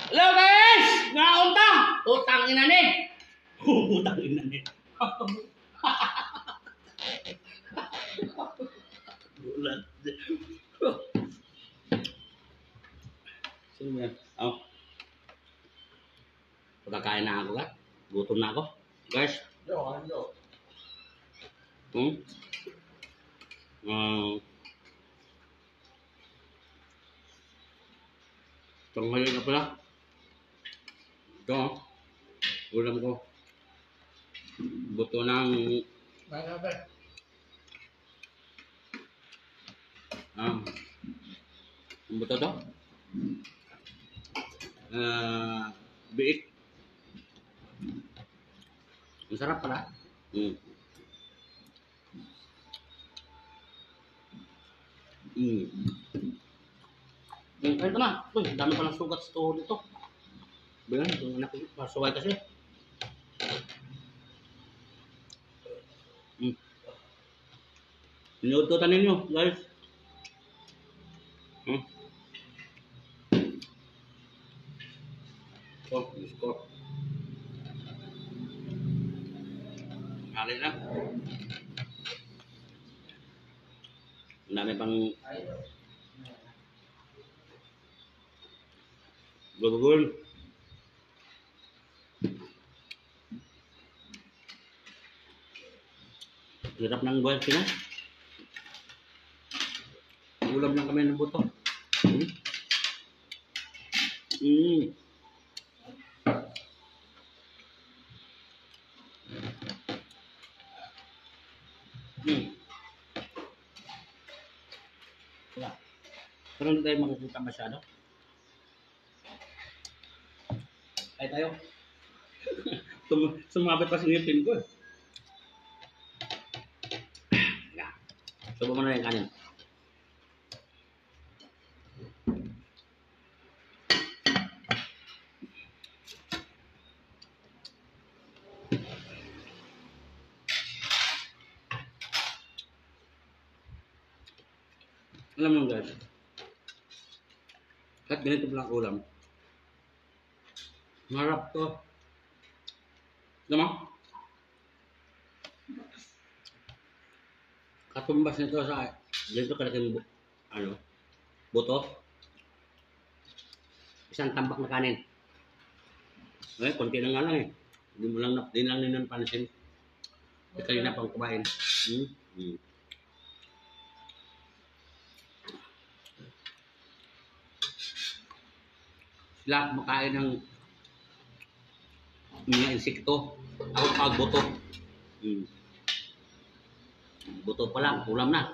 Hello guys! Ngaon ta! Utang ina ni! Utang ina ni. Bulat. Sino yan? Oh. Pagkakain na ako ka? Gutom na ako. Guys. Tanghali na pala. Ito, ulam ko. Buto ng... buto to? Biik. Masarap pala. Ayun na. Uy, dami palang sugat sa tuhod ito. Bayan, itong anak ko. Masuway kasi. Inuututan ninyo, guys. Diyos ko. Hali lang. Ang dami pang gugul. Hirap ng buhay sila. Ulam lang kami ng buto. Pero hindi tayo makikita masyado. Ay tayo. Sumabit pa sa ngipin ko. Subo mo na yung kanin. Alam mo guys, kahit ganito lang ulam, marap to. Alam mo? Katumbas nito sa ganito kalaking buto. Isang tambak na kanin. Eh, konti na nga lang eh. Hindi lang nila pansin. Hindi kanina pang kumain. Sila makain ng mga insekto. Ako pagbuto. Buto pa lang, ulam na.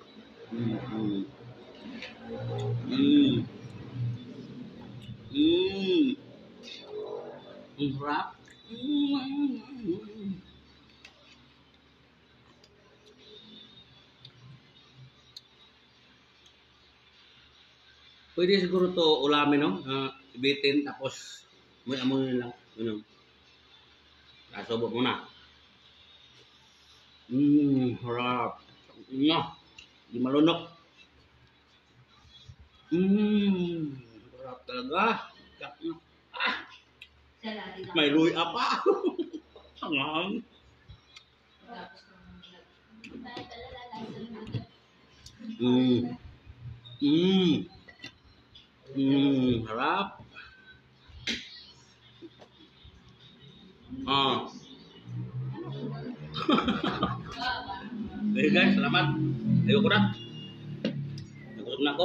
Ang sarap. Pwede siguro to ulamin, no? Ibitin, tapos may amoy lang. Nasubo mo na. Harap. Di malunok. Harap talaga. May luya pa. Hangang. Harap. Okay guys, salamat. Ayoko na. Nagutom na ako.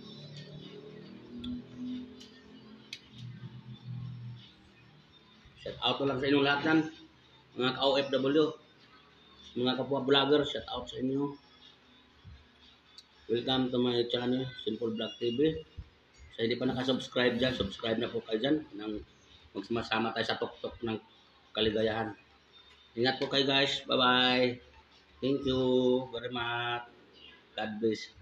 Shout out lang sa inyong lahat yan. Mga ka-OFW. Mga kapwa vlogger, shout out sa inyo. Welcome to my channel, Simple Vlog TV. Sa hindi pa nakasubscribe dyan, subscribe na po kayo dyan. Magsumasama tayo sa tuktok ng kaligayahan. Ingat po kayo guys. Bye-bye. Thank you very much. God bless.